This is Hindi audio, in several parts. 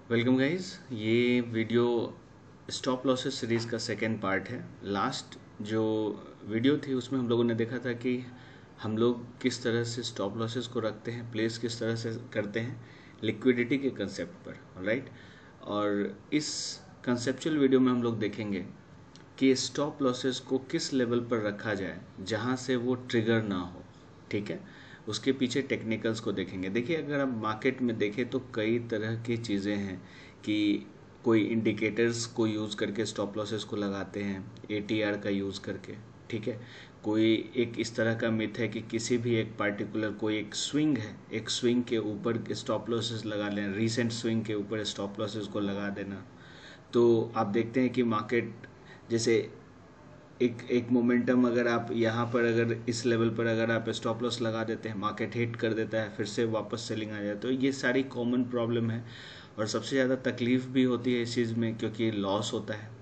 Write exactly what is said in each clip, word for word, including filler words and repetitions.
Welcome guys. ये वीडियो स्टॉप लॉसेस सीरीज़ का सेकेंड पार्ट है। लास्ट जो वीडियो थी उसमें हम लोगों ने देखा था कि हम लोग किस तरह से स्टॉप लॉसेस को रखते हैं, प्लेस किस तरह से करते हैं लिक्विडिटी के कंसेप्ट पर, राइट। और इस कंसेप्चुअल वीडियो में हम लोग देखेंगे कि स्टॉप लॉसेस को किस लेवल पर रखा जाए जहाँ से वो ट्रिगर ना हो, ठीक है। उसके पीछे टेक्निकल्स को देखेंगे। देखिए, अगर आप मार्केट में देखें तो कई तरह की चीज़ें हैं कि कोई इंडिकेटर्स को यूज़ करके स्टॉप लॉसेस को लगाते हैं, एटीआर का यूज़ करके, ठीक है। कोई एक इस तरह का मिथ है कि किसी भी एक पार्टिकुलर कोई एक स्विंग है, एक स्विंग के ऊपर स्टॉप लॉसेस लगा लेना, रीसेंट स्विंग के ऊपर स्टॉप लॉसेस को लगा देना। तो आप देखते हैं कि मार्केट जैसे एक एक मोमेंटम, अगर आप यहाँ पर अगर इस लेवल पर अगर आप स्टॉप लॉस लगा देते हैं, मार्केट हिट कर देता है, फिर से वापस सेलिंग आ जाए, तो ये सारी कॉमन प्रॉब्लम है। और सबसे ज़्यादा तकलीफ भी होती है इस चीज़ में क्योंकि लॉस होता है।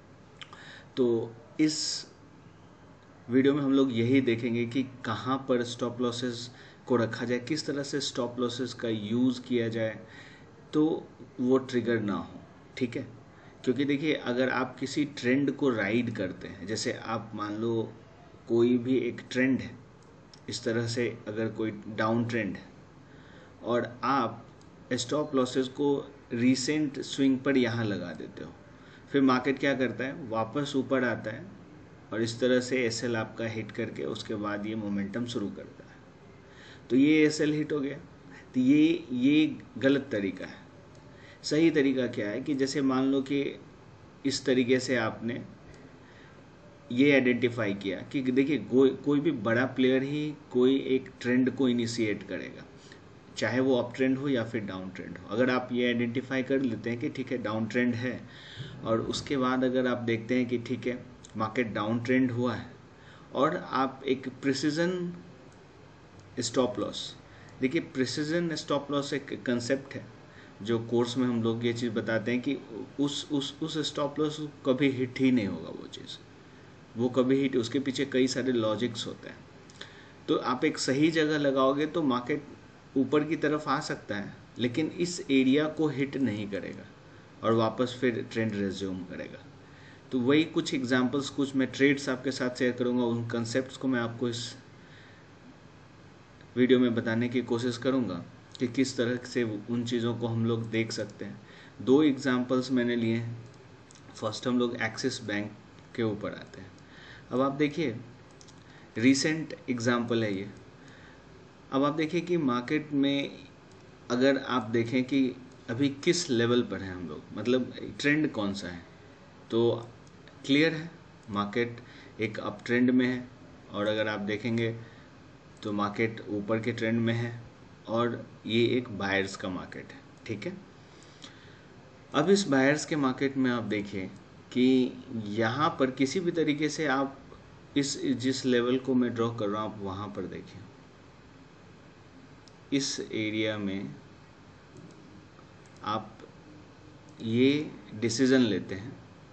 तो इस वीडियो में हम लोग यही देखेंगे कि कहाँ पर स्टॉप लॉसेस को रखा जाए, किस तरह से स्टॉप लॉसेस का यूज़ किया जाए तो वो ट्रिगर ना हो, ठीक है। क्योंकि देखिए, अगर आप किसी ट्रेंड को राइड करते हैं, जैसे आप मान लो कोई भी एक ट्रेंड है, इस तरह से अगर कोई डाउन ट्रेंड है और आप स्टॉप लॉसेस को रीसेंट स्विंग पर यहाँ लगा देते हो, फिर मार्केट क्या करता है, वापस ऊपर आता है और इस तरह से एस एल आपका हिट करके उसके बाद ये मोमेंटम शुरू करता है। तो ये एस एल हिट हो गया, तो ये ये गलत तरीका है। सही तरीका क्या है कि जैसे मान लो कि इस तरीके से आपने ये आइडेंटिफाई किया कि देखिए, कोई कोई भी बड़ा प्लेयर ही कोई एक ट्रेंड को इनिशिएट करेगा, चाहे वो अप ट्रेंड हो या फिर डाउन ट्रेंड हो। अगर आप ये आइडेंटिफाई कर लेते हैं कि ठीक है डाउन ट्रेंड है, और उसके बाद अगर आप देखते हैं कि ठीक है मार्केट डाउन ट्रेंड हुआ है और आप एक प्रिसीजन स्टॉप लॉस, देखिए प्रिसीजन स्टॉप लॉस एक कंसेप्ट है जो कोर्स में हम लोग ये चीज़ बताते हैं कि उस उस उस स्टॉप लॉस कभी हिट ही नहीं होगा, वो चीज़ वो कभी हिट, उसके पीछे कई सारे लॉजिक्स होते हैं। तो आप एक सही जगह लगाओगे तो मार्केट ऊपर की तरफ आ सकता है, लेकिन इस एरिया को हिट नहीं करेगा और वापस फिर ट्रेंड रिज्यूम करेगा। तो वही कुछ एग्जांपल्स, कुछ मैं ट्रेड्स आपके साथ शेयर करूंगा, उन कंसेप्ट्स को मैं आपको इस वीडियो में बताने की कोशिश करूंगा कि किस तरह से उन चीज़ों को हम लोग देख सकते हैं। दो एग्जांपल्स मैंने लिए हैं। फर्स्ट हम लोग एक्सिस बैंक के ऊपर आते हैं। अब आप देखिए, रीसेंट एग्जांपल है ये। अब आप देखिए कि मार्केट में अगर आप देखें कि अभी किस लेवल पर है हम लोग, मतलब ट्रेंड कौन सा है, तो क्लियर है मार्केट एक अप ट्रेंड में है। और अगर आप देखेंगे तो मार्केट ऊपर के ट्रेंड में है और ये एक बायर्स का मार्केट है, ठीक है। अब इस बायर्स के मार्केट में आप देखिए कि यहाँ पर किसी भी तरीके से आप इस जिस लेवल को मैं ड्रॉ कर रहा हूँ आप वहाँ पर देखिए, इस एरिया में आप ये डिसीजन लेते हैं,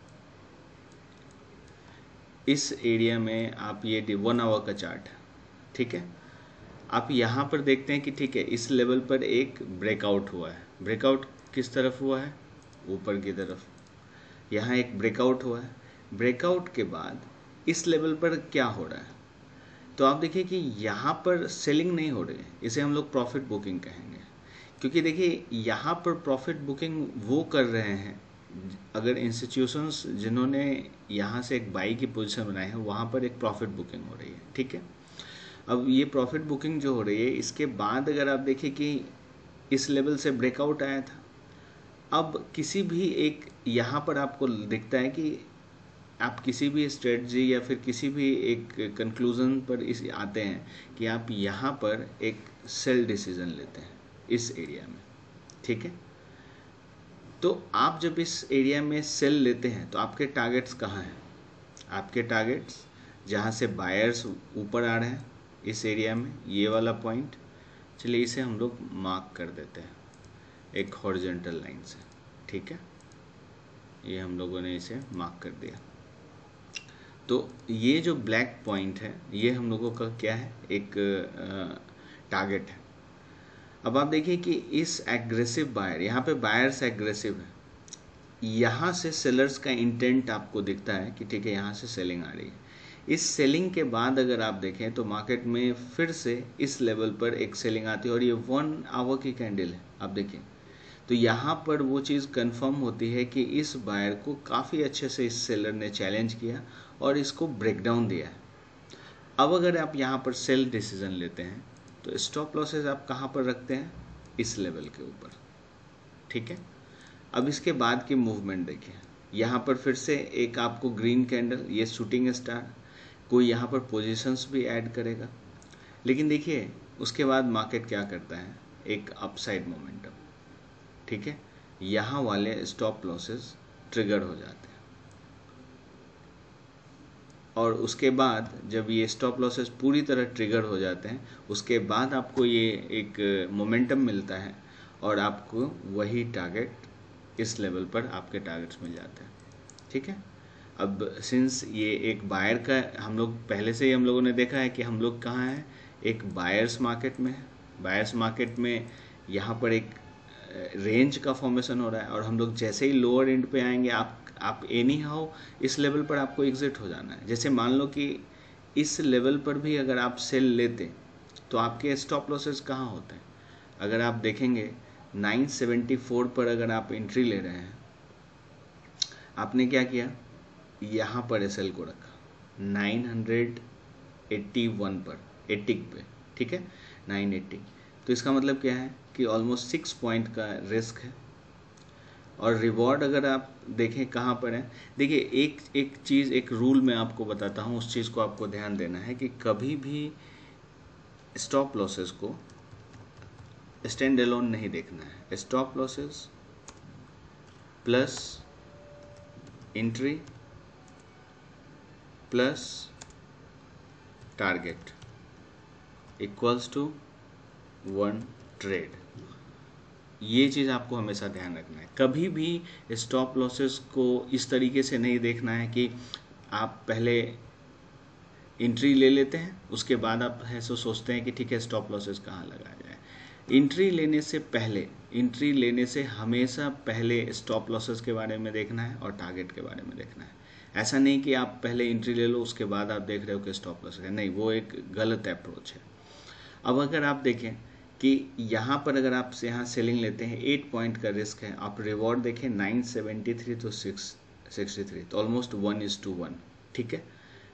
इस एरिया में आप ये वन आवर का चार्ट है, ठीक है। आप यहाँ पर देखते हैं कि ठीक है इस लेवल पर एक ब्रेकआउट हुआ है। ब्रेकआउट किस तरफ हुआ है, ऊपर की तरफ। यहाँ एक ब्रेकआउट हुआ है। ब्रेकआउट के बाद इस लेवल पर क्या हो रहा है, तो आप देखिए कि यहाँ पर सेलिंग नहीं हो रही है, इसे हम लोग प्रॉफिट बुकिंग कहेंगे। क्योंकि देखिए यहाँ पर प्रॉफिट बुकिंग वो कर रहे हैं अगर इंस्टीट्यूशंस जिन्होंने यहाँ से एक बाई की पोजीशन बनाई है, वहाँ पर एक प्रॉफिट बुकिंग हो रही है, ठीक है। अब ये प्रॉफिट बुकिंग जो हो रही है, इसके बाद अगर आप देखिए कि इस लेवल से ब्रेकआउट आया था, अब किसी भी एक यहाँ पर आपको दिखता है कि आप किसी भी स्ट्रेटजी या फिर किसी भी एक कंक्लूजन पर इस आते हैं कि आप यहाँ पर एक सेल डिसीजन लेते हैं इस एरिया में, ठीक है। तो आप जब इस एरिया में सेल लेते हैं तो आपके टारगेट्स कहाँ हैं, आपके टारगेट्स जहाँ से बायर्स ऊपर आ रहे हैं इस एरिया में, ये वाला पॉइंट। चलिए इसे हम लोग मार्क कर देते हैं एक हॉरिजॉन्टल लाइन से, ठीक है। ये हम लोगों ने इसे मार्क कर दिया। तो ये जो ब्लैक पॉइंट है ये हम लोगों का क्या है, एक टारगेट है। अब आप देखिए कि इस एग्रेसिव बायर, यहाँ पे बायर्स एग्रेसिव है, यहाँ से सेलर्स का इंटेंट आपको दिखता है कि ठीक है यहाँ से सेलिंग आ रही है। इस सेलिंग के बाद अगर आप देखें तो मार्केट में फिर से इस लेवल पर एक सेलिंग आती है और ये वन आवर की कैंडल है। आप देखें तो यहाँ पर वो चीज़ कंफर्म होती है कि इस बायर को काफ़ी अच्छे से इस सेलर ने चैलेंज किया और इसको ब्रेकडाउन दिया है। अब अगर आप यहाँ पर सेल डिसीजन लेते हैं तो स्टॉप लॉसेस आप कहाँ पर रखते हैं, इस लेवल के ऊपर, ठीक है। अब इसके बाद की मूवमेंट देखिए, यहाँ पर फिर से एक आपको ग्रीन कैंडल, ये शूटिंग स्टार, कोई यहाँ पर पोजीशंस भी ऐड करेगा, लेकिन देखिए उसके बाद मार्केट क्या करता है, एक अपसाइड मोमेंटम, ठीक है। यहाँ वाले स्टॉप लॉसेस ट्रिगर हो जाते हैं और उसके बाद जब ये स्टॉप लॉसेस पूरी तरह ट्रिगर हो जाते हैं उसके बाद आपको ये एक मोमेंटम मिलता है और आपको वही टारगेट इस लेवल पर आपके टारगेट्स मिल जाते हैं, ठीक है। अब सिंस ये एक बायर का, हम लोग पहले से ही हम लोगों ने देखा है कि हम लोग कहाँ हैं, एक बायर्स मार्केट में है। बायर्स मार्केट में यहाँ पर एक रेंज का फॉर्मेशन हो रहा है और हम लोग जैसे ही लोअर एंड पे आएंगे आप आप एनी हाउ इस लेवल पर आपको एग्जिट हो जाना है। जैसे मान लो कि इस लेवल पर भी अगर आप सेल लेते तो आपके स्टॉप लॉसेस कहाँ होते हैं, अगर आप देखेंगे नाइन सेवेंटी फोर पर अगर आप एंट्री ले रहे हैं, आपने क्या किया, यहाँ पर एसएल को रखा नाइन एटी वन पर, अस्सी पे, ठीक है, नाइन एटी। तो इसका मतलब क्या है कि ऑलमोस्ट सिक्स पॉइंट का रिस्क है और रिवॉर्ड अगर आप देखें कहाँ पर है। देखिए एक एक चीज़, एक रूल मैं आपको बताता हूँ, उस चीज़ को आपको ध्यान देना है कि कभी भी स्टॉप लॉसेस को स्टैंड अलोन नहीं देखना है। Stop losses plus entry plus target equals to one trade, ये चीज़ आपको हमेशा ध्यान रखना है। कभी भी स्टॉप लॉसेस को इस तरीके से नहीं देखना है कि आप पहले एंट्री ले लेते हैं उसके बाद आप ऐसा सोचते हैं कि ठीक है स्टॉप लॉसेस कहाँ लगाया जाए। एंट्री लेने से पहले, एंट्री लेने से हमेशा पहले स्टॉप लॉसेस के बारे में देखना है और टारगेट के बारे में देखना है। ऐसा नहीं कि आप पहले एंट्री ले लो उसके बाद आप देख रहे हो कि स्टॉप लॉस है, नहीं, वो एक गलत अप्रोच है। अब अगर आप देखें कि यहाँ पर अगर आप से यहाँ सेलिंग लेते हैं, एट पॉइंट का रिस्क है, आप रिवॉर्ड देखें नाइन सेवेंटी थ्री तो सिक्स सिक्सटी थ्री, तो almost one is to one, ठीक है।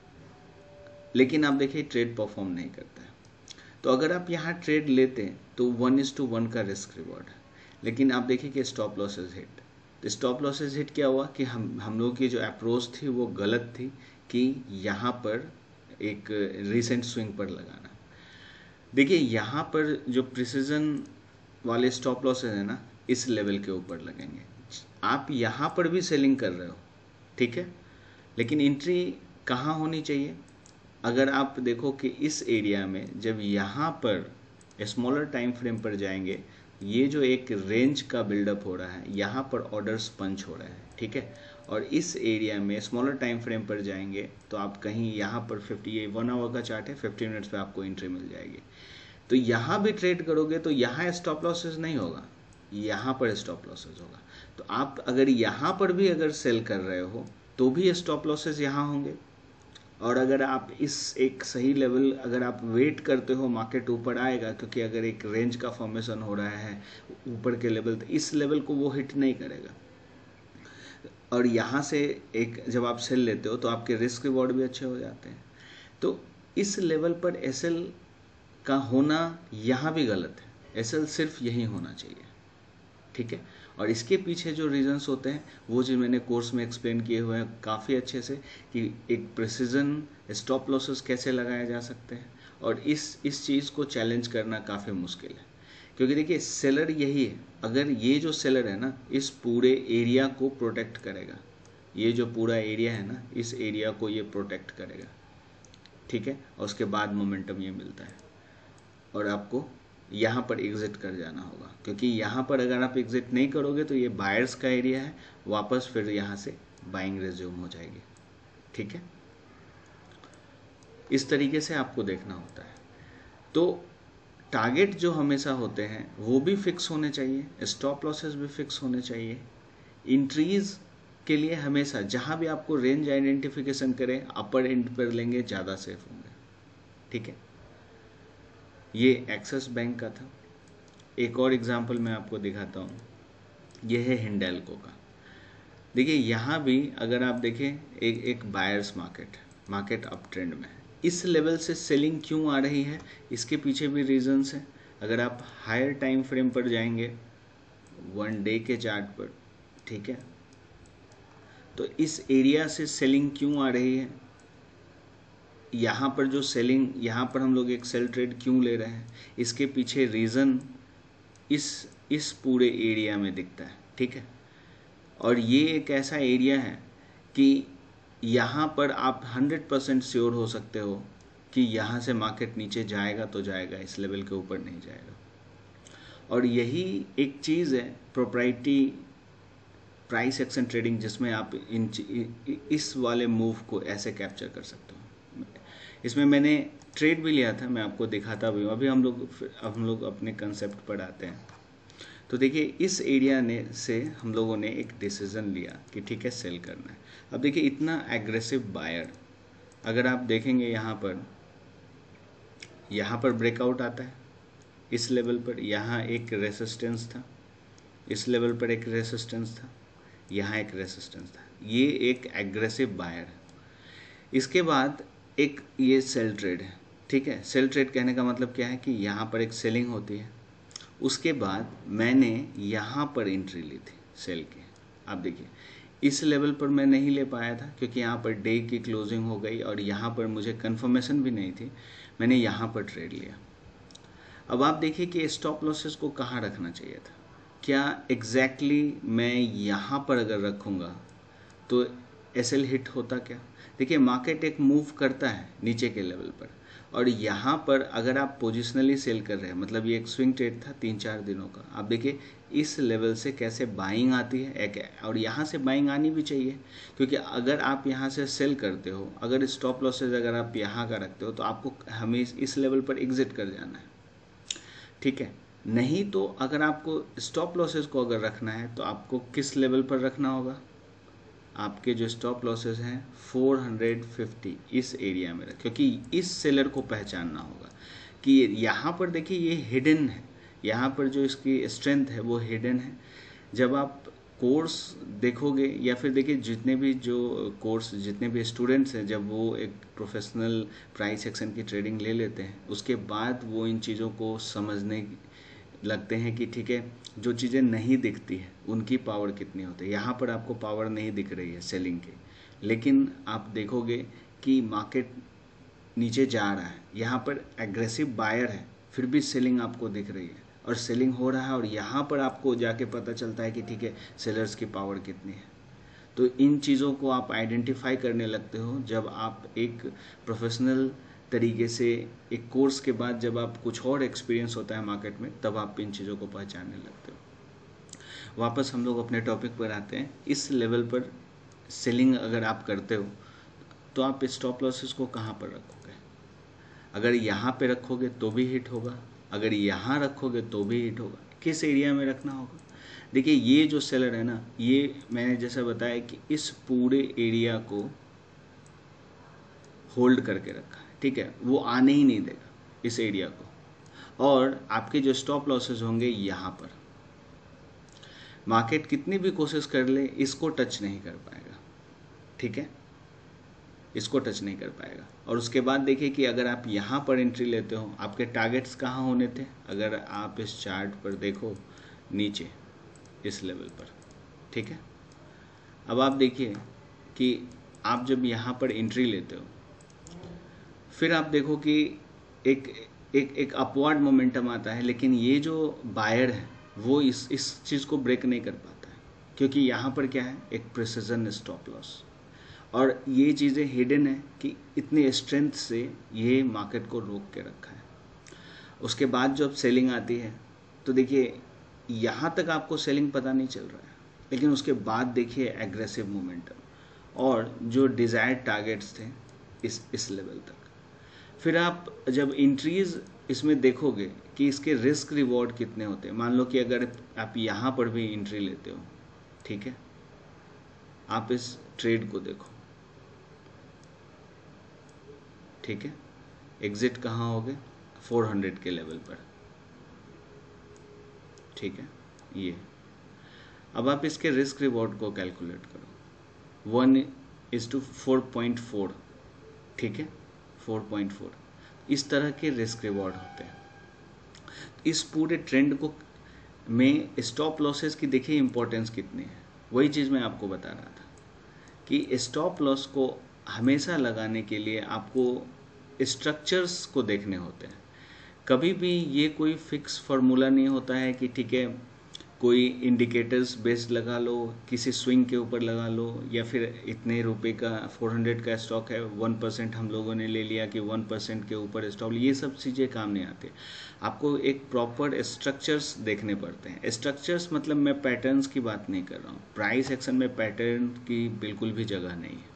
लेकिन आप देखिए ट्रेड परफॉर्म नहीं करता है, तो अगर आप यहाँ ट्रेड लेते हैं तो वन इज टू वन का रिस्क रिवॉर्ड है। लेकिन आप देखिए कि स्टॉप लॉसेज हिट, तो स्टॉप लॉसेज हिट क्या हुआ कि हम हम लोगों की जो अप्रोच थी वो गलत थी कि यहाँ पर एक रिसेंट स्विंग पर लगाना। देखिए यहाँ पर जो प्रिसीजन वाले स्टॉप लॉसेज है ना, इस लेवल के ऊपर लगेंगे। आप यहाँ पर भी सेलिंग कर रहे हो, ठीक है, लेकिन एंट्री कहाँ होनी चाहिए, अगर आप देखो कि इस एरिया में जब यहाँ पर स्मॉलर टाइम फ्रेम पर जाएंगे, ये जो एक रेंज का बिल्डअप हो रहा है, यहाँ पर ऑर्डर्स पंच हो रहे हैं, ठीक है, और इस एरिया में स्मॉलर टाइम फ्रेम पर जाएंगे तो आप कहीं यहाँ पर फिफ्टी, ये वन आवर का चार्ट है, फिफ्टी मिनट्स पे आपको एंट्री मिल जाएगी। तो यहाँ भी ट्रेड करोगे तो यहाँ स्टॉप लॉसेस नहीं होगा, यहाँ पर स्टॉप लॉसेस होगा। तो आप अगर यहाँ पर भी अगर सेल कर रहे हो तो भी स्टॉप लॉसेस यहाँ होंगे। और अगर आप इस एक सही लेवल, अगर आप वेट करते हो मार्केट ऊपर आएगा, क्योंकि अगर एक रेंज का फॉर्मेशन हो रहा है ऊपर के लेवल, तो इस लेवल को वो हिट नहीं करेगा। और यहाँ से एक जब आप सेल लेते हो तो आपके रिस्क रिवॉर्ड भी अच्छे हो जाते हैं। तो इस लेवल पर एसएल का होना यहाँ भी गलत है, एसएल सिर्फ यही होना चाहिए, ठीक है। और इसके पीछे जो रीजंस होते हैं वो जो मैंने कोर्स में एक्सप्लेन किए हुए हैं काफ़ी अच्छे से, कि एक प्रिसीजन स्टॉप लॉसेस कैसे लगाए जा सकते हैं, और इस इस चीज़ को चैलेंज करना काफ़ी मुश्किल है। क्योंकि देखिए सेलर यही है, अगर ये जो सेलर है ना इस पूरे एरिया को प्रोटेक्ट करेगा, ये जो पूरा एरिया है ना इस एरिया को ये प्रोटेक्ट करेगा, ठीक है, और उसके बाद मोमेंटम ये मिलता है और आपको यहाँ पर एग्जिट कर जाना होगा। क्योंकि यहाँ पर अगर आप एग्जिट नहीं करोगे तो ये बायर्स का एरिया है, वापस फिर यहाँ से बाइंग रिज्यूम हो जाएगी, ठीक है। इस तरीके से आपको देखना होता है। तो टारगेट जो हमेशा होते हैं वो भी फिक्स होने चाहिए, स्टॉप लॉसेस भी फिक्स होने चाहिए। इंट्रीज के लिए हमेशा जहाँ भी आपको रेंज आइडेंटिफिकेशन करें अपर एंड पर लेंगे, ज़्यादा सेफ होंगे। ठीक है, ये एक्सिस बैंक का था। एक और एग्जांपल मैं आपको दिखाता हूँ, ये है हिंडेल्को का। देखिए यहाँ भी अगर आप देखें एक एक buyers market market up trend में है। इस लेवल से सेलिंग क्यों आ रही है, इसके पीछे भी रीजंस हैं। अगर आप हायर टाइम फ्रेम पर जाएंगे, वन डे के चार्ट पर, ठीक है, तो इस एरिया से सेलिंग क्यों आ रही है, यहाँ पर जो सेलिंग, यहाँ पर हम लोग एक सेल ट्रेड क्यों ले रहे हैं, इसके पीछे रीज़न इस इस पूरे एरिया में दिखता है। ठीक है, और ये एक ऐसा एरिया है कि यहाँ पर आप हंड्रेड परसेंट श्योर हो सकते हो कि यहाँ से मार्केट नीचे जाएगा तो जाएगा, इस लेवल के ऊपर नहीं जाएगा। और यही एक चीज़ है प्रोप्राइटी प्राइस एक्शन ट्रेडिंग, जिसमें आप इन इस वाले मूव को ऐसे कैप्चर कर सकते हो। इसमें मैंने ट्रेड भी लिया था, मैं आपको दिखाता भी हूँ। अभी हम लोग हम लोग अपने कंसेप्ट पर आते हैं। तो देखिए इस एरिया ने से हम लोगों ने एक डिसीजन लिया कि ठीक है सेल करना है। अब देखिए इतना एग्रेसिव बायर, अगर आप देखेंगे यहाँ पर यहाँ पर ब्रेकआउट आता है इस लेवल पर, यहाँ एक रेसिस्टेंस था, इस लेवल पर एक रेसिस्टेंस था, यहाँ एक रेसिस्टेंस था, ये एक एग्रेसिव बायर है। इसके बाद एक ये सेल ट्रेड है। ठीक है, सेल ट्रेड कहने का मतलब क्या है कि यहाँ पर एक सेलिंग होती है, उसके बाद मैंने यहाँ पर एंट्री ली थी सेल के। आप देखिए इस लेवल पर मैं नहीं ले पाया था क्योंकि यहाँ पर डे की क्लोजिंग हो गई और यहाँ पर मुझे कंफर्मेशन भी नहीं थी, मैंने यहाँ पर ट्रेड लिया। अब आप देखिए कि स्टॉप लॉसेस को कहाँ रखना चाहिए था। क्या एग्जैक्टली exactly मैं यहाँ पर अगर रखूँगा तो एसएल हिट होता क्या? देखिए मार्केट एक मूव करता है नीचे के लेवल पर, और यहाँ पर अगर आप पोजिशनली सेल कर रहे हैं, मतलब ये एक स्विंग ट्रेड था तीन चार दिनों का, आप देखिए इस लेवल से कैसे बाइंग आती है एक, और यहाँ से बाइंग आनी भी चाहिए क्योंकि अगर आप यहाँ से सेल करते हो, अगर स्टॉप लॉसेज अगर आप यहाँ का रखते हो तो आपको हमें इस लेवल पर एग्जिट कर जाना है। ठीक है, नहीं तो अगर आपको स्टॉप लॉसेज को अगर रखना है तो आपको किस लेवल पर रखना होगा, आपके जो स्टॉप लॉसेस हैं चार सौ पचास इस एरिया में, क्योंकि इस सेलर को पहचानना होगा कि यहाँ पर देखिए ये हिडन है, यहाँ पर जो इसकी स्ट्रेंथ है वो हिडन है। जब आप कोर्स देखोगे या फिर देखिए जितने भी जो कोर्स जितने भी स्टूडेंट्स हैं, जब वो एक प्रोफेशनल प्राइस एक्शन की ट्रेडिंग ले लेते हैं उसके बाद वो इन चीज़ों को समझने लगते हैं कि ठीक है जो चीज़ें नहीं दिखती है उनकी पावर कितनी होती है। यहाँ पर आपको पावर नहीं दिख रही है सेलिंग की, लेकिन आप देखोगे कि मार्केट नीचे जा रहा है, यहाँ पर एग्रेसिव बायर है, फिर भी सेलिंग आपको दिख रही है और सेलिंग हो रहा है, और यहाँ पर आपको जाके पता चलता है कि ठीक है सेलर्स की पावर कितनी है। तो इन चीज़ों को आप आइडेंटिफाई करने लगते हो जब आप एक प्रोफेशनल तरीके से एक कोर्स के बाद जब आप कुछ और एक्सपीरियंस होता है मार्केट में, तब आप इन चीज़ों को पहचानने लगते हो। वापस हम लोग अपने टॉपिक पर आते हैं। इस लेवल पर सेलिंग अगर आप करते हो तो आप स्टॉप लॉसेस को कहाँ पर रखोगे? अगर यहाँ पे रखोगे तो भी हिट होगा, अगर यहाँ रखोगे तो भी हिट होगा। किस एरिया में रखना होगा? देखिए ये जो सेलर है ना, ये मैंने जैसा बताया कि इस पूरे एरिया को होल्ड करके रखा है। ठीक है, वो आने ही नहीं देगा इस एरिया को, और आपके जो स्टॉप लॉसेस होंगे यहाँ पर, मार्केट कितनी भी कोशिश कर ले इसको टच नहीं कर पाएगा। ठीक है, इसको टच नहीं कर पाएगा। और उसके बाद देखिए कि अगर आप यहाँ पर एंट्री लेते हो, आपके टारगेट्स कहाँ होने थे? अगर आप इस चार्ट पर देखो नीचे इस लेवल पर। ठीक है, अब आप देखिए कि आप जब यहाँ पर एंट्री लेते हो, फिर आप देखो कि एक एक एक अपवर्ड मोमेंटम आता है, लेकिन ये जो बायर है वो इस इस चीज़ को ब्रेक नहीं कर पाता है क्योंकि यहाँ पर क्या है, एक प्रिसिजन स्टॉप लॉस, और ये चीज़ें हिडन है कि इतने स्ट्रेंथ से ये मार्केट को रोक के रखा है। उसके बाद जब सेलिंग आती है तो देखिए यहाँ तक आपको सेलिंग पता नहीं चल रहा है, लेकिन उसके बाद देखिए एग्रेसिव मोमेंटम और जो डिज़ायर्ड टारगेट्स थे इस इस लेवल तक। फिर आप जब इंट्रीज इसमें देखोगे कि इसके रिस्क रिवॉर्ड कितने होते हैं। मान लो कि अगर आप यहाँ पर भी एंट्री लेते हो, ठीक है, आप इस ट्रेड को देखो, ठीक है, एग्जिट कहाँ हो गए, फोर हंड्रेड के लेवल पर, ठीक है। ये अब आप इसके रिस्क रिवॉर्ड को कैलकुलेट करो, one is to four point four, ठीक है, फोर पॉइंट फोर, इस तरह के रिस्क रिवॉर्ड होते हैं। इस पूरे ट्रेंड को में स्टॉप लॉसेस की देखिए इंपॉर्टेंस कितनी है। वही चीज़ मैं आपको बता रहा था कि स्टॉप लॉस को हमेशा लगाने के लिए आपको स्ट्रक्चर्स को देखने होते हैं। कभी भी ये कोई फिक्स फार्मूला नहीं होता है कि ठीक है कोई इंडिकेटर्स बेस्ड लगा लो, किसी स्विंग के ऊपर लगा लो, या फिर इतने रुपए का फोर हंड्रेड का स्टॉक है, वन परसेंट हम लोगों ने ले लिया कि वन परसेंट के ऊपर स्टॉक, ये सब चीज़ें काम नहीं आती। आपको एक प्रॉपर स्ट्रक्चर्स देखने पड़ते हैं। स्ट्रक्चर्स मतलब मैं पैटर्न्स की बात नहीं कर रहा हूँ, प्राइस एक्शन में पैटर्न की बिल्कुल भी जगह नहीं है।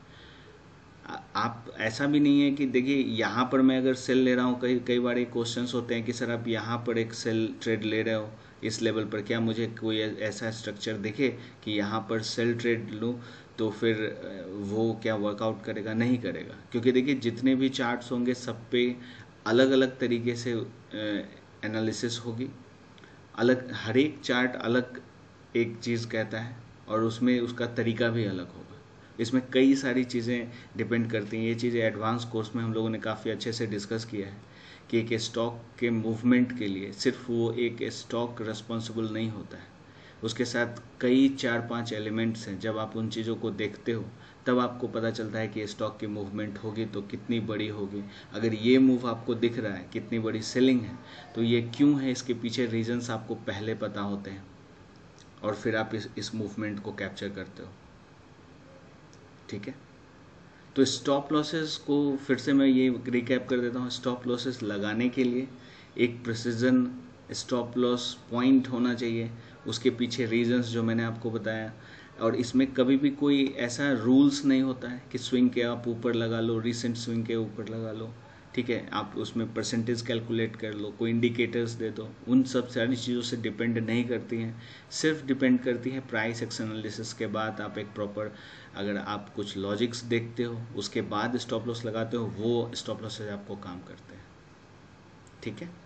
आप ऐसा भी नहीं है कि देखिए यहाँ पर मैं अगर सेल ले रहा हूँ, कई कई बार एक क्वेश्चंस होते हैं कि सर आप यहाँ पर एक सेल ट्रेड ले रहे हो इस लेवल पर, क्या मुझे कोई ऐसा स्ट्रक्चर दिखे कि यहाँ पर सेल ट्रेड लूँ तो फिर वो क्या वर्कआउट करेगा? नहीं करेगा, क्योंकि देखिए जितने भी चार्ट्स होंगे सब पे अलग अलग तरीके से एनालिसिस होगी, अलग, हर एक चार्ट अलग एक चीज़ कहता है और उसमें उसका तरीका भी अलग होगा। इसमें कई सारी चीज़ें डिपेंड करती हैं। ये चीज़ें एडवांस कोर्स में हम लोगों ने काफ़ी अच्छे से डिस्कस किया है कि एक स्टॉक के मूवमेंट के लिए सिर्फ वो एक स्टॉक रिस्पॉन्सिबल नहीं होता है, उसके साथ कई चार पांच एलिमेंट्स हैं। जब आप उन चीज़ों को देखते हो तब आपको पता चलता है कि स्टॉक की मूवमेंट होगी तो कितनी बड़ी होगी। अगर ये मूव आपको दिख रहा है, कितनी बड़ी सेलिंग है, तो ये क्यों है, इसके पीछे रीजंस आपको पहले पता होते हैं और फिर आप इस इस मूवमेंट को कैप्चर करते हो, ठीक है। तो स्टॉप लॉसेस को फिर से मैं ये रिकैप कर देता हूँ। स्टॉप लॉसेस लगाने के लिए एक प्रिसीजन स्टॉप लॉस पॉइंट होना चाहिए, उसके पीछे रीजंस जो मैंने आपको बताया, और इसमें कभी भी कोई ऐसा रूल्स नहीं होता है कि स्विंग के आप ऊपर लगा लो, रिसेंट स्विंग के ऊपर लगा लो, ठीक है, आप उसमें परसेंटेज कैलकुलेट कर लो, कोई इंडिकेटर्स दे दो। उन सब सारी चीज़ों से डिपेंड नहीं करती हैं, सिर्फ डिपेंड करती है प्राइस एक्शन एनालिसिस के बाद आप एक प्रॉपर, अगर आप कुछ लॉजिक्स देखते हो उसके बाद स्टॉप लॉस लगाते हो, वो स्टॉप लॉस से आपको काम करते हैं, ठीक है।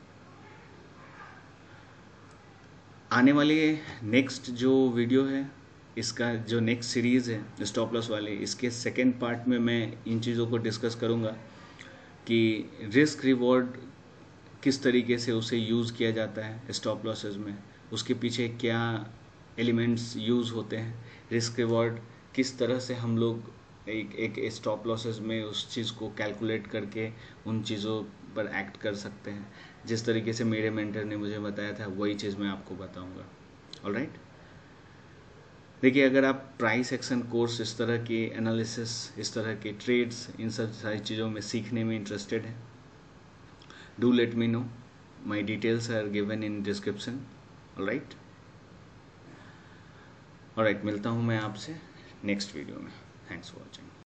आने वाली नेक्स्ट जो वीडियो है, इसका जो नेक्स्ट सीरीज़ है स्टॉप लॉस वाले, इसके सेकेंड पार्ट में मैं इन चीज़ों को डिस्कस करूँगा कि रिस्क रिवॉर्ड किस तरीके से उसे यूज़ किया जाता है स्टॉप लॉसेस में, उसके पीछे क्या एलिमेंट्स यूज़ होते हैं, रिस्क रिवॉर्ड किस तरह से हम लोग एक एक स्टॉप लॉसेस में उस चीज़ को कैलकुलेट करके उन चीज़ों पर एक्ट कर सकते हैं। जिस तरीके से मेरे मेंटर ने मुझे बताया था वही चीज़ मैं आपको बताऊंगा। ऑलराइट, देखिए अगर आप प्राइस एक्शन कोर्स, इस तरह के एनालिसिस, इस तरह के ट्रेड्स, इन सब सारी चीज़ों में सीखने में इंटरेस्टेड हैं, do let me know, my details are given in description. Alright alright मिलता हूँ मैं आपसे नेक्स्ट वीडियो में। Thanks for watching.